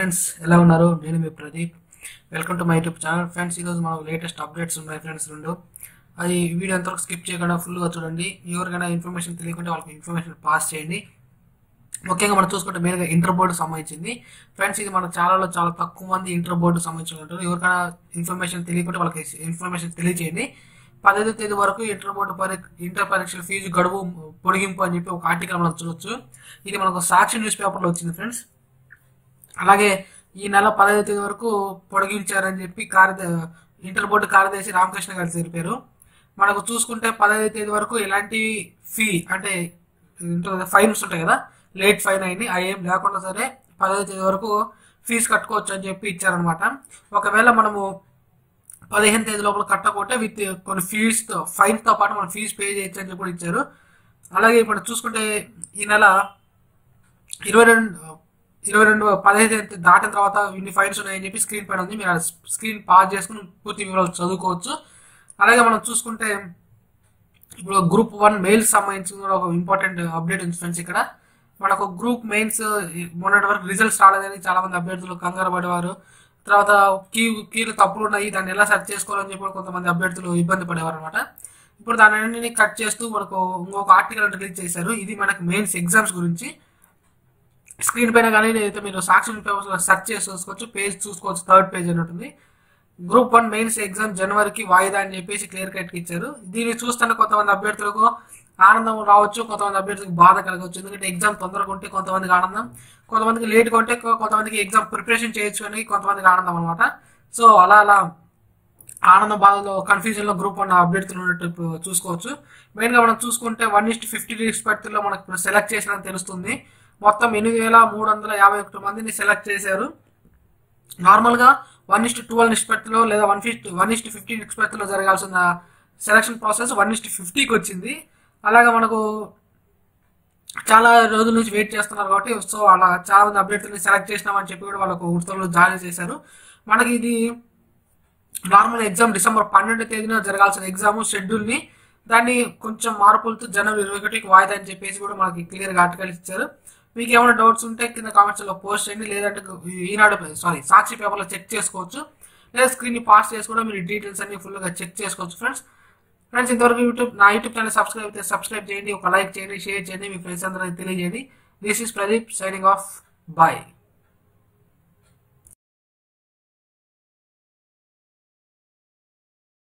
Friends ఎలా ఉన్నారు? నేను మీ Pradeep. Welcome to my YouTube channel. Friends ఈరోజు మనకు లేటెస్ట్ అప్డేట్స్ ఉన్నాయి ఫ్రెండ్స్ రెండు. అది వీడియో అంతవరకు స్కిప్ చేయకుండా ఫుల్గా చూడండి. ఎవరికైనా ఇన్ఫర్మేషన్ తెలియకుంటే వాళ్ళకి ఇన్ఫర్మేషన్ పాస్ చేయండి. ముఖ్యంగా మనం చూసుకుంటే మెయిన్గా ఇంటర్ బోర్డు సంబంధించింది ఫ్రెండ్స్. ఇది మన ఛానల్లో చాలా తక్కువ మంది ఇంటర్ బోర్డు సంబంధించి ఉంటారు. ఎవరికైనా ఇన్ఫర్మేషన్ తెలియకుంటే వాళ్ళకి ఇన్ఫర్మేషన్ తెలియజేయండి. 15వ తేదీ వరకు ఇంటర్ పరీక్షల ఫీజు గడువు పొడిగింపు అని చెప్పి ఒక ఆర్టికల్ మనం చూడొచ్చు. ఇది మనకు సాక్షి న్యూస్ పేపర్లో వచ్చింది ఫ్రెండ్స్. అలాగే ఈ నెల 15వ తేదీ వరకు పొడిగించారని చెప్పి ఇంటర్ బోర్డు కార్యదర్శి రామకృష్ణ గారు తెలిపారు. మనకు చూసుకుంటే 15వ తేదీ వరకు ఎలాంటి ఫీ అంటే ఫైన్స్ ఉంటాయి కదా, లేట్ ఫైన్ అయింది అవి ఏం లేకుండా సరే 15వ తేదీ వరకు ఫీజు కట్టుకోవచ్చు అని చెప్పి ఇచ్చారనమాట. ఒకవేళ మనము 15వ తేదీ లోపల కట్టకుంటే విత్ కొన్ని ఫైన్తో పాటు మనం ఫీజు పే చేయొచ్చు అని చెప్పి ఇచ్చారు. అలాగే ఇప్పుడు చూసుకుంటే ఈ నెల 15 దాటిన తర్వాత ఇన్ని ఫైన్స్ ఉన్నాయని చెప్పి స్క్రీన్ పైన ఉంది. మీరు స్క్రీన్ పాజ్ చేసుకుని పూర్తి వివరాలు చదువుకోవచ్చు. అలాగే మనం చూసుకుంటే ఇప్పుడు గ్రూప్ 1 మెయిల్స్ సంబంధించి కూడా ఒక ఇంపార్టెంట్ అప్డేట్ ఉంది ఫ్రెండ్స్. ఇక్కడ మనకు గ్రూప్ మెయిన్స్ మొన్నటి వరకు రిజల్ట్స్ రాలేదని చాలా మంది అభ్యర్థులు కంగారు పడేవారు. తర్వాత కీలు తప్పులు ఉన్నాయి, దాన్ని ఎలా సెర్చ్ చేసుకోవాలని చెప్పి కొంతమంది అభ్యర్థులు ఇబ్బంది పడేవారు అనమాట. ఇప్పుడు దాన్ని కట్ చేస్తూ మనకు ఇంకొక ఆర్టికల్ రిలీజ్ చేశారు. ఇది మనకు మెయిన్స్ ఎగ్జామ్స్ గురించి. స్క్రీన్ పైన కానీ అయితే మీరు సాక్షి పేపర్స్ సెర్చ్ చేసి చూసుకోవచ్చు, పేజ్ చూసుకోవచ్చు. 3rd పేజ్ అని ఉంటుంది. గ్రూప్ 1 మెయిన్స్ ఎగ్జామ్ జనవరికి వాయిదా అని చెప్పేసి క్లియర్ కట్ ఇచ్చారు. దీన్ని చూస్తున్న కొంతమంది అభ్యర్థులకు ఆనందం రావచ్చు, కొంతమంది అభ్యర్థులకు బాధ కలగవచ్చు. ఎందుకంటే ఎగ్జామ్ తొందరగా ఉంటే కొంతమందికి ఆనందం, కొంతమందికి లేట్గా ఉంటే కొంతమందికి ఎగ్జామ్ ప్రిపరేషన్ చేయొచ్చు అని కొంతమందికి ఆనందం అనమాట. సో అలా ఆనంద బాధలో కన్ఫ్యూజన్లో గ్రూప్ 1 అభ్యర్థులు ఉన్నట్టు చూసుకోవచ్చు. మెయిన్గా మనం చూసుకుంటే 1:50 నిష్పత్తిలో మనకు సెలెక్ట్ చేసినట్టు తెలుస్తుంది. మొత్తం 8,351 మందిని సెలెక్ట్ చేశారు. నార్మల్గా 1:12 నిష్పత్తిలో లేదా 1:50 నిష్పత్తిలో జరగాల్సిన సెలక్షన్ ప్రాసెస్ 1:50కి వచ్చింది. అలాగే మనకు చాలా రోజుల నుంచి వెయిట్ చేస్తున్నారు కాబట్టి సో అలా చాలా మంది అభ్యర్థులని సెలెక్ట్ చేసినామని చెప్పి కూడా వాళ్ళకు ఉత్తర్వులు జారీ చేశారు. మనకి ఇది నార్మల్ ఎగ్జామ్ డిసెంబర్ 12వ తేదీన జరగాల్సిన ఎగ్జామ్ షెడ్యూల్ని దాన్ని కొంచెం మార్పులతో జనవరి 21కి వాయిదా అని చెప్పేసి కూడా మనకి క్లియర్గా ఆర్టికల్ ఇచ్చారు. మీకు ఏమైనా డౌట్స్ ఉంటే కింద కామెంట్స్లో పోస్ట్ చేయండి, లేదంటే సాక్షి పేపర్లో చెక్ చేసుకోవచ్చు, లేదా స్క్రీన్ని పాస్ చేసి కూడా మీరు డీటెయిల్స్ అన్ని ఫుల్గా చెక్ చేసుకోవచ్చు ఫ్రెండ్స్. ఇంతవరకు నా యూట్యూబ్ ఛానల్ సబ్స్క్రైబ్ చేయండి, ఒక లైక్ చేయండి, షేర్ చేయండి, మీ ఫ్రెండ్స్ అందరికీ తెలియజేయండి. This is Pradeep signing off. Bye.